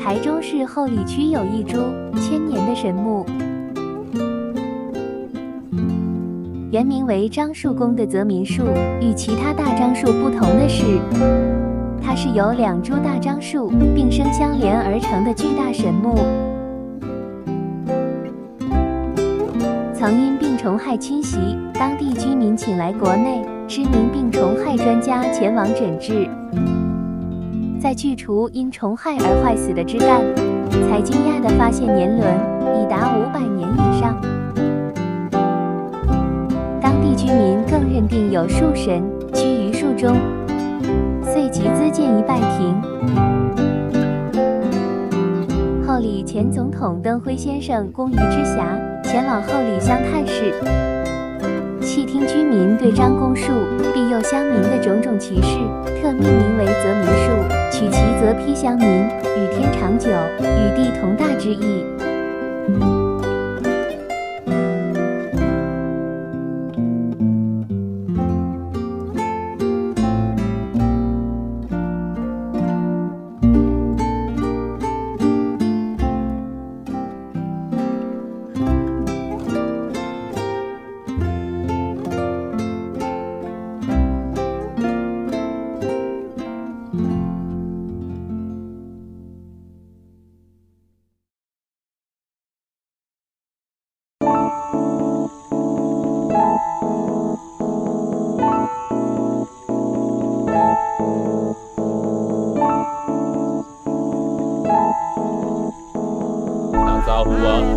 台中市后里区有一株千年的神木，原名为樟树公的泽民树，与其他大樟树不同的是，它是由2株大樟树并生相连而成的巨大神木。曾因病虫害侵袭，当地居民请来国内知名病虫害专家前往诊治。在去除因虫害而坏死的枝干，才惊讶地发现年轮已达500年以上。当地居民更认定有树神居于树中，遂集资建一拜亭。后里前总统邓辉先生公余之暇，前往后里乡探视，细听居民对樟公树庇佑乡民的种种奇事，特命名为泽民树，取其泽披乡民，与天长久，与地同大之意。 打招呼啊！